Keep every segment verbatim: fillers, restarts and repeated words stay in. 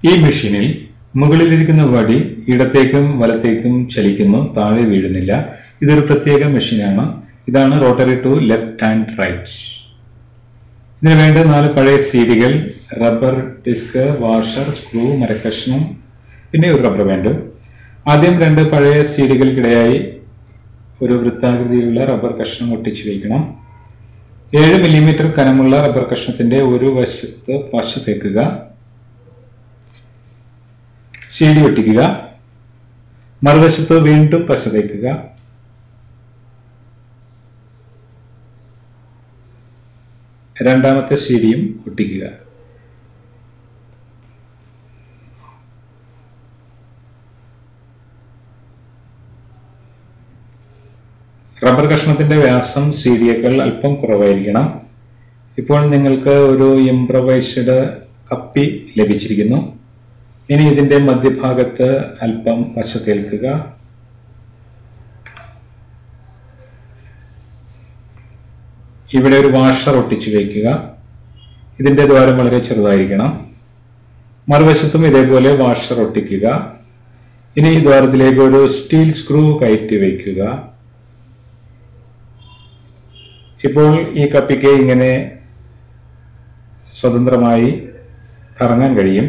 ഈ മെഷീനിൽ മുകളിലിരിക്കുന്ന വടി ഇടത്തേക്കും വലത്തേക്കും ചലിക്കുന്നു, താഴെ വീഴുന്നില്ല. ഇതൊരു പ്രത്യേക മെഷീനാണ്. ഇതാണ് rotary to left and right. ഇതിന് വേണ്ട നാല് പഴയ സീഡികൾ, റബ്ബർ ഡിസ്ക്, വാഷർ, സ്ക്രൂ, മരക്കഷ്ണം, പിന്നെ ഒരു റബ്ബർ ബാൻഡ്. ആദ്യം രണ്ട് പഴയ സീഡികൾക്കിടയായി ഒരു വൃത്താകൃതിയിലുള്ള റബ്ബർ കഷ്ണം ഒട്ടിച്ചു വയ്ക്കണം. ഏഴ് മില്ലിമീറ്റർ കനമുള്ള റബ്ബർ കഷ്ണത്തിന്റെ ഒരു വശത്ത് പശ തേക്കുക, സീഡി ഒട്ടിക്കുക. മറുവശത്ത് വീണ്ടും പശ തേക്കുക. രണ്ടാമത്തെ സീഡിയും ഒട്ടിക്കുക. റബ്ബർ കഷ്ണത്തിന്റെ വ്യാസം സീഡിയേക്കാൾ അല്പം കുറവായിരിക്കണം. ഇപ്പോൾ നിങ്ങൾക്ക് ഒരു ഇംപ്രവൈസ്ഡ് കപ്പി ലഭിച്ചിരിക്കുന്നു. ഇനി ഇതിന്റെ മധ്യഭാഗത്ത് അല്പം പശ തേൽക്കുക. ഇവിടെ ഒരു വാഷർ ഒട്ടിച്ചു വയ്ക്കുക. ഇതിന്റെ ദ്വാരം വളരെ ചെറുതായിരിക്കണം. മറുവശത്തും ഇതേപോലെ വാഷർ ഒട്ടിക്കുക. ഇനി ഈ ദ്വാരത്തിലേക്ക് ഒരു സ്റ്റീൽ സ്ക്രൂ കയറ്റി വയ്ക്കുക. ഇപ്പോൾ ഈ കപ്പിക്ക് ഇങ്ങനെ സ്വതന്ത്രമായി കറങ്ങാൻ കഴിയും.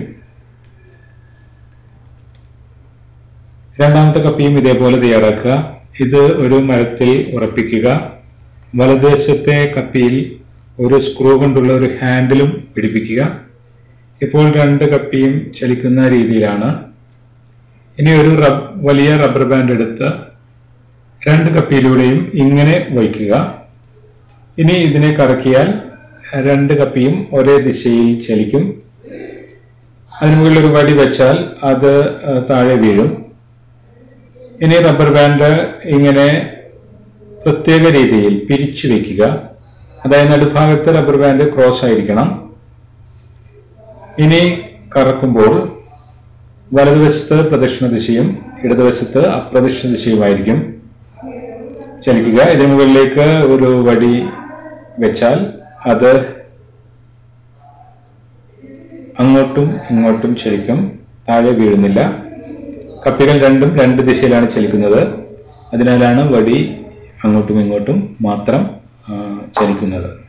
രണ്ടാമത്തെ കപ്പിയും ഇതേപോലെ തയ്യാറാക്കുക. ഇത് ഒരു മരത്തിൽ ഉറപ്പിക്കുക. വലതുവശത്തെ കപ്പിയിൽ ഒരു സ്ക്രൂ കൊണ്ടുള്ള ഒരു ഹാൻഡിലും പിടിപ്പിക്കുക. ഇപ്പോൾ രണ്ട് കപ്പിയും ചലിക്കുന്ന രീതിയിലാണ്. ഇനി ഒരു റബ് വലിയ റബ്ബർ ബാൻഡ് എടുത്ത് രണ്ട് കപ്പിയിലൂടെയും ഇങ്ങനെ വയ്ക്കുക. ഇനി ഇതിനെ കറക്കിയാൽ രണ്ട് കപ്പിയും ഒരേ ദിശയിൽ ചലിക്കും. അതിന് മുകളിൽ ഒരു വടി വെച്ചാൽ അത് താഴെ വീഴും. ഇനി റബ്ബർ ബാൻഡ് ഇങ്ങനെ പ്രത്യേക രീതിയിൽ പിരിച്ചു വയ്ക്കുക. അതായത് നടുഭാഗത്ത് റബ്ബർ ബാൻഡ് ക്രോസ് ആയിരിക്കണം. ഇനി കറക്കുമ്പോൾ വലതുവശത്ത് പ്രദക്ഷിണ ദിശയും ഇടതുവശത്ത് അപ്രദക്ഷിണ ദിശയുമായിരിക്കും ചലിക്കുക. ഇതിന് മുകളിലേക്ക് ഒരു വടി വെച്ചാൽ അത് അങ്ങോട്ടും ഇങ്ങോട്ടും ചലിക്കും, താഴെ വീഴുന്നില്ല. കപ്പികൾ രണ്ടും രണ്ട് ദിശയിലാണ് ചലിക്കുന്നത്. അതിനാലാണ് വടി അങ്ങോട്ടും ഇങ്ങോട്ടും മാത്രം ചലിക്കുന്നത്.